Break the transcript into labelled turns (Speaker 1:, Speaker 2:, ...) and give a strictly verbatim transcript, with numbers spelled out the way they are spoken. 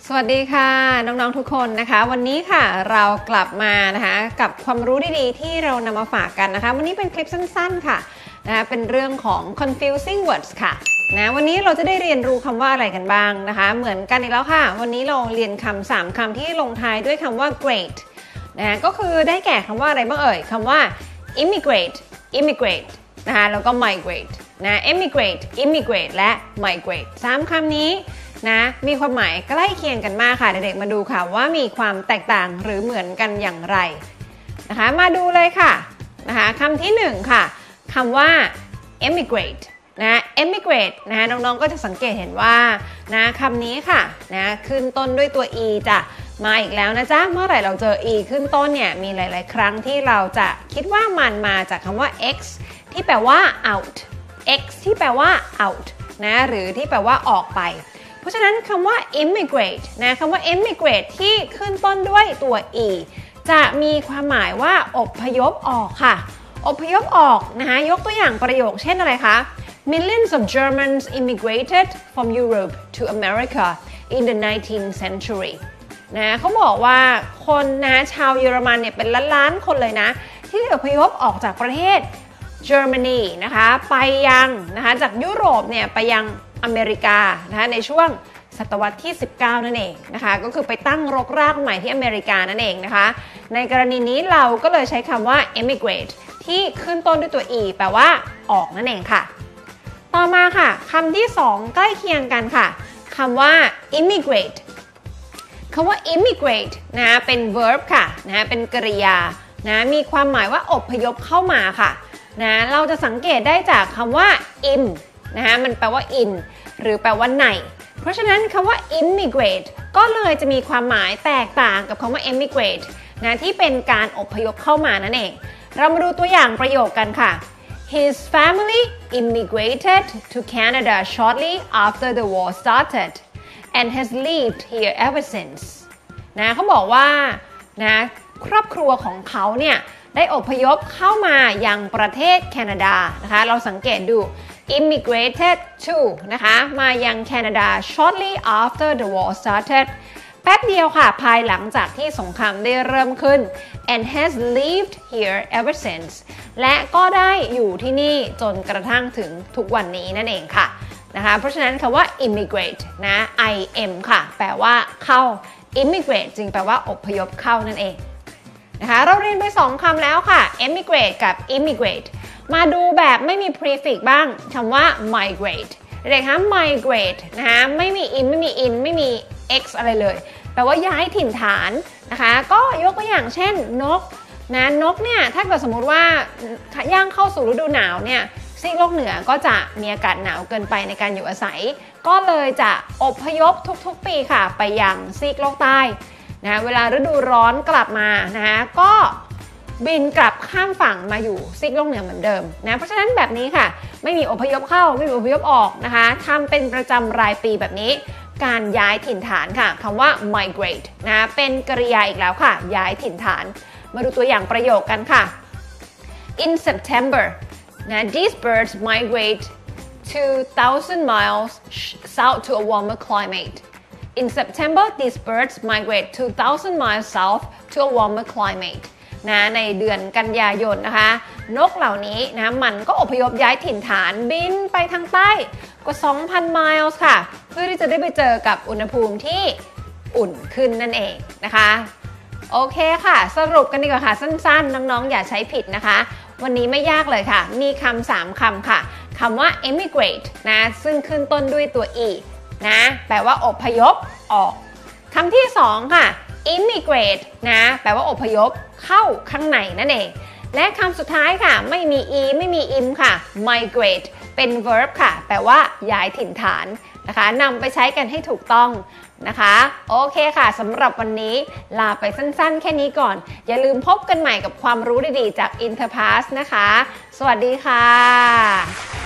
Speaker 1: สวัสดีค่ะน้องๆทุกคนนะคะวันนี้ค่ะเรากลับมานะคะกับความรู้ดีๆที่เรานำมาฝากกันนะคะวันนี้เป็นคลิปสั้นๆค่ะนะคะเป็นเรื่องของ confusing words ค่ะนะวันนี้เราจะได้เรียนรู้คำว่าอะไรกันบ้างนะคะเหมือนกันอีกแล้วค่ะวันนี้เราเรียนคำสามคำที่ลงท้ายด้วยคำว่า great นะก็คือได้แก่คำว่าอะไรบ้างเอ่ยคำว่า immigrate immigrate นะคะแล้วก็ migrate นะ immigrate immigrate และ migrate สามคำนี้นะมีความหมายใกล้เคียงกันมากค่ะเด็กๆมาดูค่ะว่ามีความแตกต่างหรือเหมือนกันอย่างไรนะคะมาดูเลยค่ะนะคะคำที่หนึ่งค่ะคำว่า emigrate นะ emigrate นะน้องๆก็จะสังเกตเห็นว่านะคำนี้ค่ะนะขึ้นต้นด้วยตัว e จะมาอีกแล้วนะจ๊ะเมื่อไหร่เราเจอ e ขึ้นต้นเนี่ยมีหลายๆครั้งที่เราจะคิดว่ามันมาจากคำว่า x ที่แปลว่า out x ที่แปลว่า out นะหรือที่แปลว่าออกไปเพราะฉะนั้นคำว่า immigrate นะคำว่า immigrate ที่ขึ้นต้นด้วยตัว e จะมีความหมายว่าอพยพออกค่ะอพยพออกนะคะยกตัวอย่างประโยคเช่นอะไรคะ Millions of Germans immigrated from Europe to America in the nineteenth century นะเขาบอกว่าคนนะชาวเยอรมันเนี่ยเป็นล้านๆคนเลยนะที่อพยพออกจากประเทศเยอรมนีนะคะไปยังนะคะจากยุโรปเนี่ยไปยังอเมริกานะคะในช่วงศตวรรษที่สิบเก้านั่นเองนะคะก็คือไปตั้งรกรากใหม่ที่อเมริกานั่นเองนะคะในกรณีนี้เราก็เลยใช้คำว่า emigrate ที่ขึ้นต้นด้วยตัว e แปลว่าออกนั่นเองค่ะต่อมาค่ะคำที่สองใกล้เคียงกันค่ะคำว่า immigrate คำว่า immigrate นะเป็น verb ค่ะนะเป็นกริยานะมีความหมายว่าอพยพเข้ามาค่ะนะเราจะสังเกตได้จากคำว่า im นะคะมันแปลว่า in หรือแปลว่าในเพราะฉะนั้นคำว่า immigrate ก็เลยจะมีความหมายแตกต่างกับคำว่า emigrate นะที่เป็นการอพยพเข้ามานั่นเองเรามาดูตัวอย่างประโยคกันค่ะ His family immigrated to Canada shortly after the war started and has lived here ever since นะเขาบอกว่านะครอบครัวของเขาเนี่ยได้อพยพเข้ามายังประเทศแคนาดานะคะเราสังเกตดู immigrated to นะคะมายังแคนาดา shortly after the war started แป๊บเดียวค่ะภายหลังจากที่สงครามได้เริ่มขึ้น and has lived here ever since และก็ได้อยู่ที่นี่จนกระทั่งถึงทุกวันนี้นั่นเองค่ะนะคะเพราะฉะนั้นคำว่า immigrate นะ im ค่ะแปลว่าเข้า immigrate จึงแปลว่าอพยพเข้านั่นเองนะคะเราเรียนไปสองคำแล้วค่ะ emigrate กับ immigrate มาดูแบบไม่มี prefix บ้างคำว่า migrate เด็กคะ migrate นะคะไม่มี in ไม่มี in ไม่มี x อะไรเลยแปลว่าย้ายถิ่นฐานนะคะก็ยกตัวอย่างเช่นนกนะนกเนี่ยถ้าเกิดสมมุติว่าย่างเข้าสู่ฤดูหนาวเนี่ยซีกโลกเหนือก็จะมีอากาศหนาวเกินไปในการอยู่อาศัยก็เลยจะอพยพทุกๆปีค่ะไปยังซีกโลกใต้นะเวลาฤดูร้อนกลับมานะคะก็บินกลับข้ามฝั่งมาอยู่ซีกโลกเหนือเหมือนเดิมนะเพราะฉะนั้นแบบนี้ค่ะไม่มีอพยพเข้าไม่มีอพยพออกนะคะทำเป็นประจำรายปีแบบนี้การย้ายถิ่นฐานค่ะคำว่า migrate นะเป็นกริยาอีกแล้วค่ะย้ายถิ่นฐานมาดูตัวอย่างประโยคกันค่ะ In September นะ these birds migrate two thousand miles south to a warmer climate In September, these birds migrate two thousand miles south to a warmer climate นะในเดือนกันยายนนะคะนกเหล่านี้นะมันก็อพยพย้ายถิ่นฐานบินไปทางใต้กว่า สองพัน ไมล์ค่ะเพื่อที่จะได้ไปเจอกับอุณหภูมิที่อุ่นขึ้นนั่นเองนะคะโอเคค่ะสรุปกันดีกว่าค่ะสั้นๆน้องๆอย่าใช้ผิดนะคะวันนี้ไม่ยากเลยค่ะมีคำสามคำค่ะคำว่า emigrate นะซึ่งขึ้นต้นด้วยตัว eนะแปลว่าอพยพออกคำที่สองค่ะ immigrate นะแปลว่าอพยพเข้าข้างในนั่นเองและคำสุดท้ายค่ะไม่มี e ไม่มี im ค่ะ migrate เป็น verb ค่ะแปลว่าย้ายถิ่นฐานนะคะนำไปใช้กันให้ถูกต้องนะคะโอเคค่ะสำหรับวันนี้ลาไปสั้นๆแค่นี้ก่อนอย่าลืมพบกันใหม่กับความรู้ดีๆจาก Interpass นะคะสวัสดีค่ะ